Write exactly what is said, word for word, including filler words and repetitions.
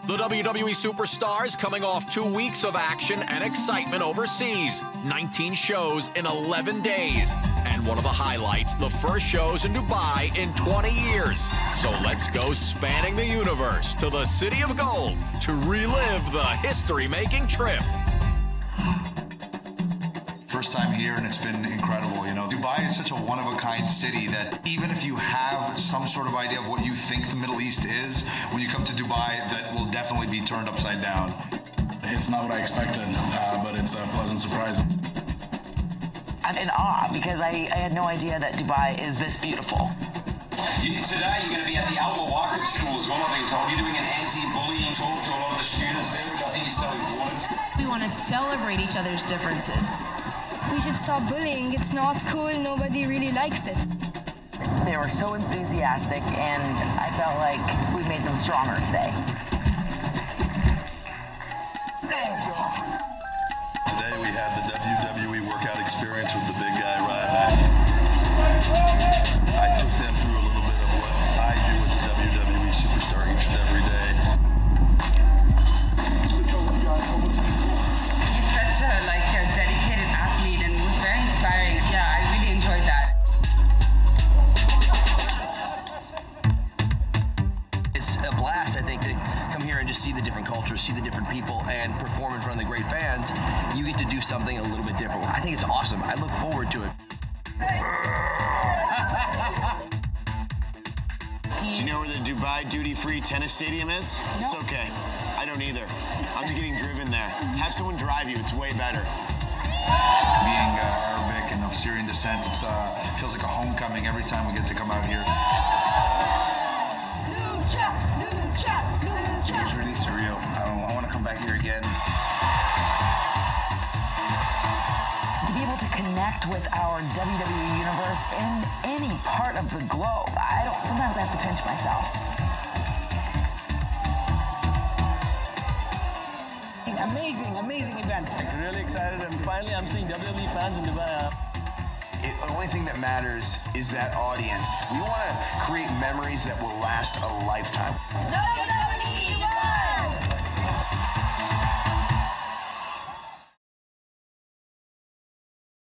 The W W E superstars coming off two weeks of action and excitement overseas. nineteen shows in eleven days. And one of the highlights, the first shows in Dubai in twenty years. So let's go spanning the universe to the City of Gold to relive the history-making trip. First time here, and it's been incredible. You know, Dubai is such a one-of-a-kind city that even if you have some sort of idea of what you think the Middle East is, when you come to Dubai, that will definitely be turned upside down. It's not what I expected, uh, but it's a pleasant surprise. I'm in awe because I, I had no idea that Dubai is this beautiful. You, today you're going to be at the Al Mawaqib School as well, I've been told. You're doing an anti-bullying talk to a lot of the students there, which I think is so important. We want to celebrate each other's differences. We should stop bullying. It's not cool. Nobody really likes it. They were so enthusiastic, and I felt like we made them stronger today. Today we had the W W E workout experience with the big guy, Ryback. I took them through a little bit of what I do as a W W E superstar each and every day. He's such a like a dedicated athlete and was very inspiring. Yeah, I really enjoyed that. It's a blast, I think, to come here and just see the different cultures, see the different people, and perform in front of the great fans. You get to do something a little bit different. I think it's awesome. I look forward to it. Do you know where the Dubai duty-free tennis stadium is? No. It's okay. I don't either. I'm just getting driven there. Have someone drive you. It's way better. Being uh, Arabic and of Syrian descent, it uh, feels like a homecoming every time we get to come out here. It's really surreal. I, don't, I want to come back here again. To be able to connect with our W W E universe in any part of the globe, I don't. Sometimes I have to pinch myself. Amazing, amazing event. Like, really excited, and finally I'm seeing W W E fans in Dubai. It, the only thing that matters is that audience. We want to create memories that will last a lifetime.